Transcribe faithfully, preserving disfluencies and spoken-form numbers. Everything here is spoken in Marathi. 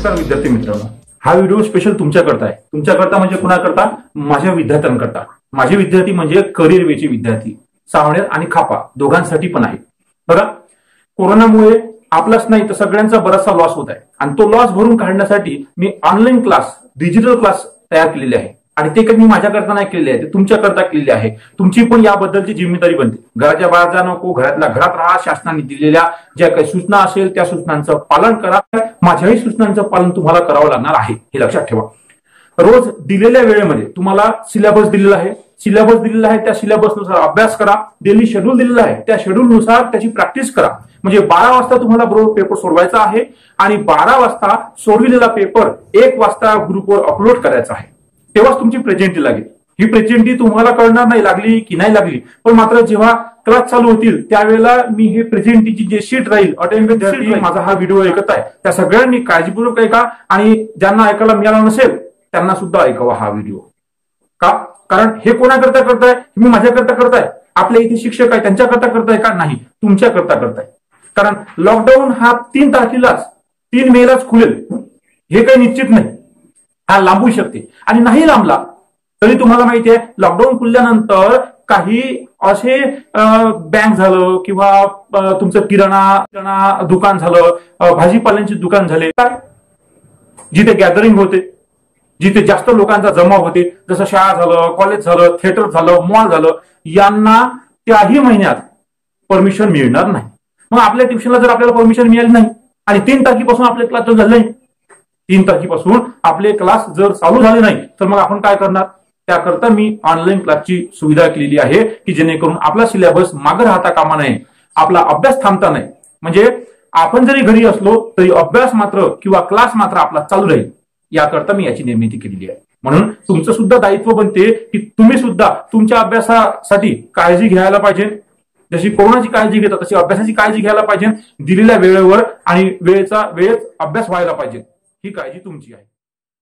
नमस्कार विद्यार्थी मित्रांनो, हा व्हिडिओ स्पेशल तुमच्याकरता आहे. तुमच्याकरता म्हणजे कुणाकरता? माझ्या विद्यार्थ्यांकरता. माझे विद्यार्थी म्हणजे करिअर वेचे विद्यार्थी, सावनेर आणि खापा दोघांसाठी पण आहे. बघा, कोरोनामुळे आपलाच नाही तर सगळ्यांचा बराचसा लॉस होत आहे आणि तो लॉस भरून काढण्यासाठी मी ऑनलाईन क्लास, डिजिटल क्लास तयार केलेले आहे आणि ते काही मी माझ्याकरता नाही केलेले आहे, ते तुमच्याकरता केलेले आहे. तुमची पण याबद्दलची जिम्मेदारी बनते. घराच्या बाहेर जा नको, घरातल्या घरात राहा. शासनाने दिलेल्या ज्या काही सूचना असेल त्या सूचनांचं पालन करा. माझ्याही सूचनांचं पालन तुम्हाला करावं लागणार आहे, हे लक्षात ठेवा. रोज दिलेल्या वेळेमध्ये तुम्हाला सिलेबस दिलेला आहे, सिलेबस दिलेला आहे त्या सिलेबसनुसार अभ्यास करा. डेली शेड्यूल दिलेला आहे, त्या शेड्यूलनुसार त्याची प्रॅक्टिस करा. म्हणजे बारा वाजता तुम्हाला बरोबर पेपर सोडवायचा आहे आणि बारा वाजता सोडविलेला पेपर एक वाजता ग्रुपवर अपलोड करायचा आहे. तेव्हाच तुमची प्रेझेंटी लागेल. ही प्रेझेंटी तुम्हाला कळणार नाही लागली की नाही लागली, पण मात्र जेव्हा क्लास चालू होतील त्यावेळेला मी हे प्रेझेंटीची जे शीट राहील, अटेंडन्स शीट, माझा हा व्हिडिओ ऐकत आहे त्या सगळ्यांनी काळजीपूर्वक ऐका आणि ज्यांना ऐकायला मिळालं नसेल त्यांना सुद्धा ऐकावा हा व्हिडिओ. का? कारण हे कोणाकरता करताय? मी माझ्याकरता करताय? आपल्या इथे शिक्षक आहे त्यांच्याकरता करताय का? नाही, तुमच्याकरता करताय. कारण लॉकडाऊन हा तीन तारखेलाच तीन मेलाच खुलेल हे काही निश्चित नाही. हा लांबू शकते आणि नाही लांबला तरी तुम्हाला माहिती आहे लॉकडाऊन खुलल्यानंतर काही असे बँक झालं किंवा तुमचं किराणा किराणा दुकान झालं, भाजीपाल्यांचे दुकान झाले, काय जिथे गॅदरिंग होते, जिथे जास्त लोकांचा जमाव होते, जसं शाळा झालं, कॉलेज झालं, थिएटर झालं, मॉल झालं, यांना त्याही महिन्यात परमिशन मिळणार नाही. मग आपल्या ट्युशनला जर आपल्याला परमिशन मिळाली नाही आणि तीन तारखेपासून आपले क्लास चालू झाले नाही, तीन तारखेपासून आपले क्लास जर चालू झाले नाही तर मग आपण काय करणार? त्याकरता मी ऑनलाईन क्लासची सुविधा केलेली आहे की जेणेकरून आपला सिलेबस मागे राहता कामा नये, आपला अभ्यास थांबता नाही. म्हणजे आपण जरी घरी असलो तरी अभ्यास मात्र किंवा क्लास मात्र आपला चालू राहील, याकरता मी याची निर्मिती केलेली आहे. म्हणून तुमचं सुद्धा दायित्व बनते की तुम्ही सुद्धा तुमच्या अभ्यासासाठी काळजी घ्यायला पाहिजे. जशी कोरोनाची काळजी घेतात तशी अभ्यासाची काळजी घ्यायला पाहिजे. दिलेल्या वेळेवर आणि वेळेचा वेळेत अभ्यास व्हायला पाहिजे. ही काळजी तुमची आहे.